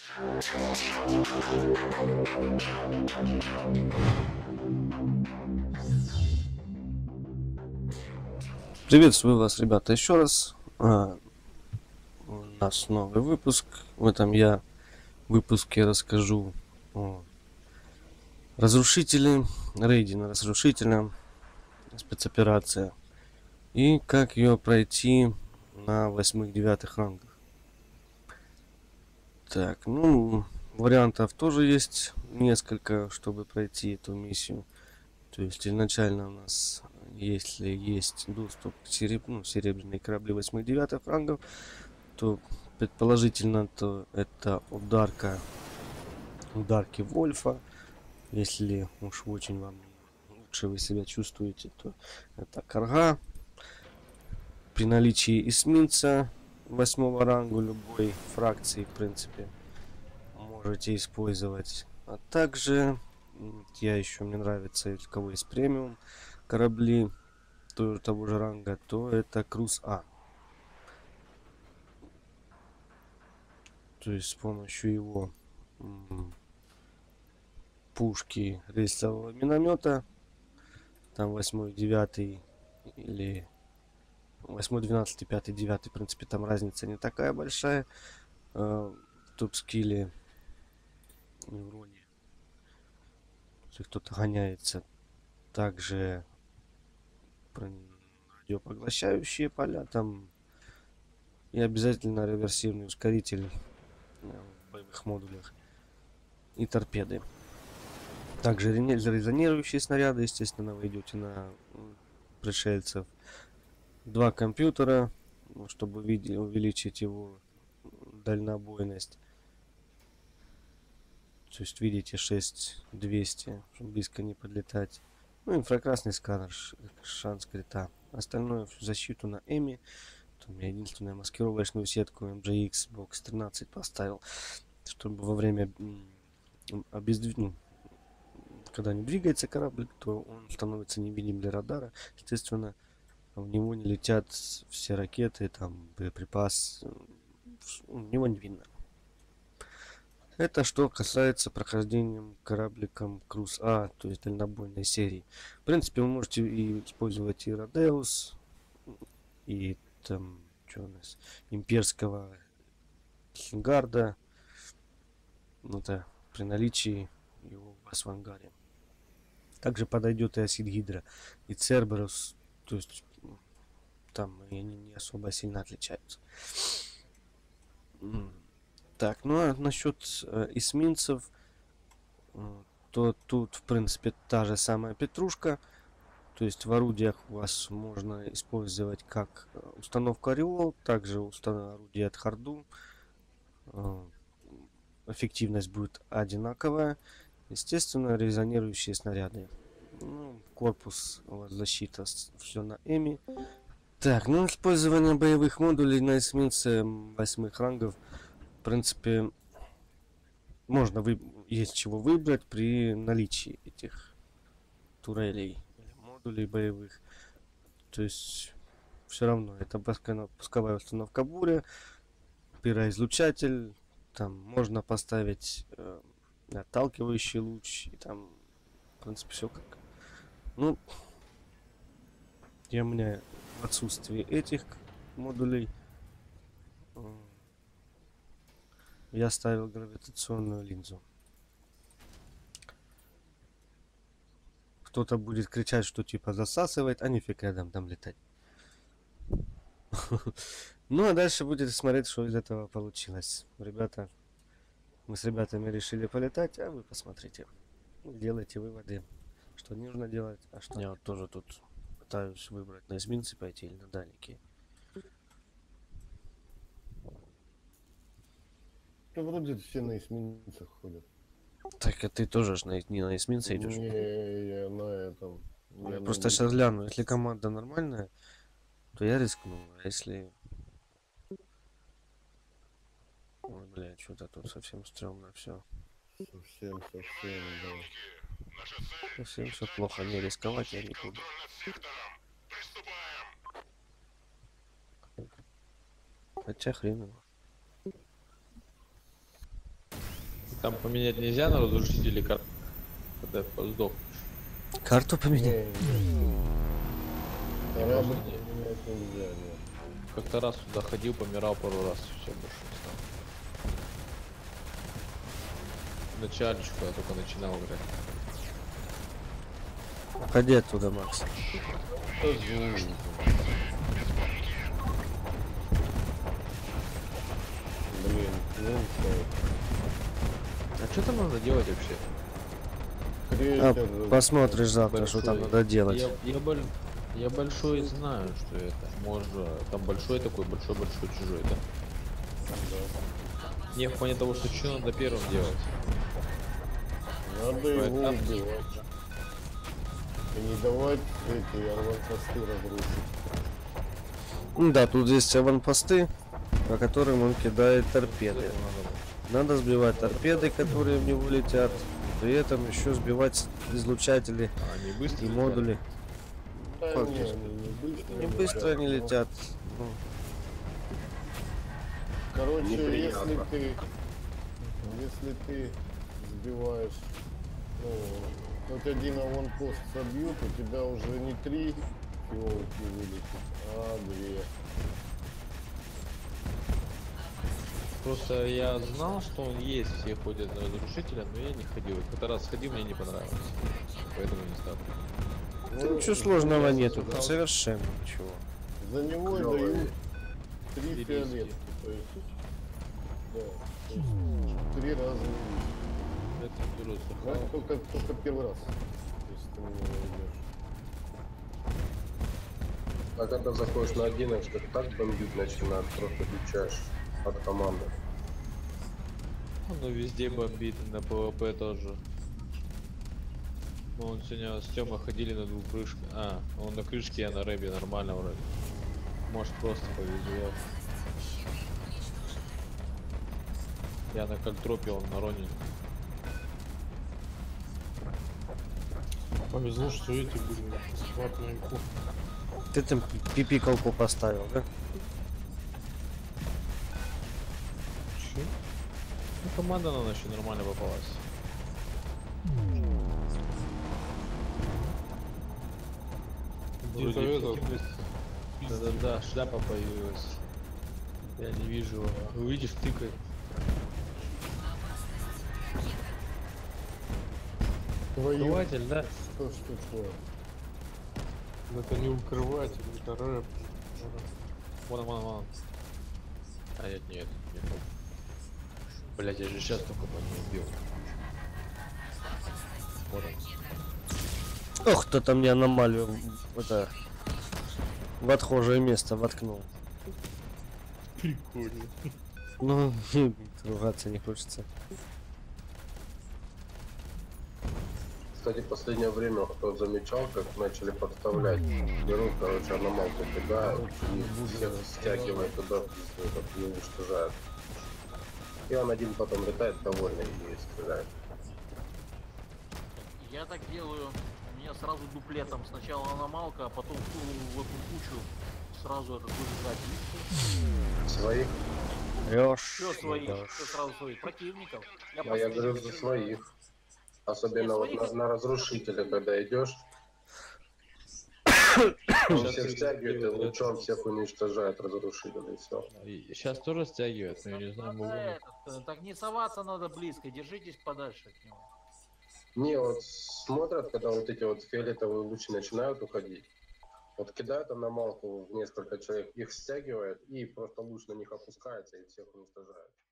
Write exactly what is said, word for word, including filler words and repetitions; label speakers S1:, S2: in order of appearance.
S1: Приветствую вас, ребята, еще раз. А, у нас новый выпуск. В этом я выпуске расскажу о разрушителе, рейде на разрушителя, спецоперация, и как ее пройти на восьмых-девятых рангах. Так, ну, вариантов тоже есть несколько, чтобы пройти эту миссию. То есть изначально у нас, если есть доступ к сереб... ну, серебряные корабли восьмых-девятых рангов, то предположительно то это ударка ударки Вольфа. Если уж очень вам лучше вы себя чувствуете, то это карга. При наличии эсминца восьмого ранга любой фракции, в принципе, можете использовать. А также я еще, мне нравится, у кого есть премиум корабли тоже того же ранга, то это Круз А. То есть с помощью его пушки рельсового миномета, там восьмой, девятый или восьмой, двенадцатый, пятый, девятый, в принципе, там разница не такая большая э, в топ-скилле и уроне, если кто-то гоняется. Также радиопоглощающие поля там и обязательно реверсивный ускоритель в боевых модулях и торпеды. Также резонирующие снаряды, естественно, вы идете на пришельцев. Два компьютера, чтобы увеличить его дальнобойность. То есть видите шесть двести, чтобы близко не подлетать. Ну, инфракрасный сканер, шанс крита. Остальное всю защиту на Эми. У меня единственная маскировочную сетку эм джи икс бокс тринадцать поставил, чтобы во время обездвижения, когда не двигается корабль, то он становится невидим для радара. Естественно, в него не летят все ракеты, там, боеприпас, в него не видно. Это что касается прохождения корабликом Круз А, то есть дальнобойной серии. В принципе, вы можете и использовать и Родеус, и там, что у нас, имперского Хингарда, ну да, при наличии его у вас в ангаре. Также подойдет и Асид Гидра, и Церберус, то есть там они не особо сильно отличаются. Так, ну а насчет э, эсминцев, э, то тут, в принципе, та же самая петрушка. То есть в орудиях у вас можно использовать как установку Ореол, также установ... орудие от Харду. Э, эффективность будет одинаковая. Естественно, резонирующие снаряды. Ну, корпус, у вас защита, все на Эми. Так, ну использование боевых модулей на эсминце восьмых рангов, в принципе, можно вы... есть чего выбрать при наличии этих турелей или модулей боевых. То есть все равно это пусковая установка буря, пироизлучатель, там можно поставить э, отталкивающий луч, и там, в принципе, все как. Ну, я у меня в отсутствии этих модулей э, я ставил гравитационную линзу. Кто-то будет кричать, что типа засасывает, а нифиг рядом там летать. Ну а дальше будет смотреть, что из этого получилось. Ребята, мы с ребятами решили полетать, а вы посмотрите. Делайте выводы, что нужно делать, а что. Я вот тоже тут пытаюсь выбрать на эсминцы пойти или на дальники.
S2: Да вроде все на эсминцах ходят.
S1: Так, а ты тоже ж на, не на эсминце идешь?
S2: Не, я на этом.
S1: Я
S2: Я
S1: просто сейчас гляну, если команда нормальная, то я рискну, а если... Ой, блядь, что-то тут совсем стрёмно все.
S2: Совсем, совсем, да.
S1: Совсем все плохо, не рисковать я не буду. Хотя хрен его.
S3: Там поменять нельзя на разрушители карты, когда сдох.
S1: Карту поменяй.
S2: Не, не. Корабль
S3: можно не-
S2: поменять нельзя, нет.
S3: Как-то раз туда ходил, помирал пару раз, все больше не стал. В начальчику я только начинал играть.
S1: Уходи оттуда, Макс.
S2: Что звук? Блин, ну
S3: А что там надо делать вообще?
S1: А,
S2: крейсер.
S1: посмотришь завтра, что там
S3: Большой.
S1: надо делать.
S3: Я, я, боль- я большой знаю, что это. Можно. Там большой такой, большой-большой чужой, да?
S2: Да.
S3: Не в плане того, что что надо первым делать.
S2: Надо его
S3: Поэтому-
S2: убивать. И не давать эти аванпосты разрушить.
S1: Ну да, тут есть аванпосты, по которым он кидает торпеды.
S3: Это надо.
S1: Надо сбивать торпеды, которые в него летят. При этом еще сбивать излучатели
S3: А, они быстро
S1: и
S3: летят?
S1: модули.
S2: Да
S1: Как
S2: не,
S1: быстро?
S2: они не быстро.
S1: Не быстро они
S2: но-
S1: летят. Ну,
S2: Короче, если
S4: Неприятно.
S2: ты, если ты сбиваешь, ну, хоть один аванпост собьют, у тебя уже не три фиолки вылетит, а две.
S3: Просто я знал, что он есть, все ходят на разрушителя, но я не ходил. Как-то раз сходил, мне не понравилось. Поэтому не стал.
S1: да ничего сложного
S3: я
S1: нету,
S3: заслужил.
S1: совершенно ничего.
S2: За него
S4: Клёвые.
S2: дают три
S3: Ириски.
S2: фиолетки, то есть, да, то есть три раза увеличить.
S3: Это беру
S2: Да,
S3: сахар.
S2: только, только первый раз, если ты на него идешь.
S4: А когда заходишь на одиннадцать, так бомбить начинает, просто дичаешь от команды.
S3: Ну, везде бомбит, на ПВП тоже. Ну, он сегодня с Тёмой ходили на двух крышках. А, он на крышке, я на рэбе, нормально вроде. Может, просто повезло. Я на кальтропе, он на роне.
S5: Повезло, что эти были бесплатные курсы.
S1: Ты там пипикалку поставил, да?
S5: Чё?
S3: Ну, команда на еще нормально попалась.
S5: Где-то
S3: Вроде
S5: этот,
S3: каким-то- Да-да-да, шляпа появилась. Я не вижу его. Увидишь, тыкай.
S2: Твою,
S3: Открыватель, да?
S2: что ж такое?
S5: это не укрыватель, это рэп.
S3: Вон, вон, вон. А нет, нет, нет. Блять, я же сейчас только по нему убил. Вот он.
S1: Ох, кто-то мне аномалию в- это, в отхожее место воткнул.
S5: Прикольно.
S1: Ну, ругаться не хочется.
S4: Кстати, в последнее время кто замечал, как начали подставлять. Берут, короче, аномалку кидают и всех стягивают туда, этот, и уничтожают. И он один потом летает довольный и стреляет.
S6: Я так делаю. У меня сразу дуплетом. Сначала аномалка, а потом в эту кучу сразу этот выжигатель.
S4: Своих?
S1: Врешь.
S6: Все своих,
S1: врешь.
S6: все сразу своих противников. Я
S4: А я
S6: просто
S4: говорю
S6: их
S4: за
S6: держу.
S4: своих. Особенно вот на, на разрушителя, когда идешь. Он
S3: Сейчас
S4: всех
S3: люди
S4: стягивает и
S3: делают
S4: лучом
S3: это.
S4: всех уничтожает разрушителя и все.
S3: Сейчас тоже стягивают, но я не знаю, могу. ли.
S6: Этот, э, так не соваться надо близко, держитесь подальше от него.
S4: Не, вот смотрят, когда вот эти вот фиолетовые лучи начинают уходить. Вот кидают аномалку в несколько человек, их стягивает и просто луч на них опускается и всех уничтожает.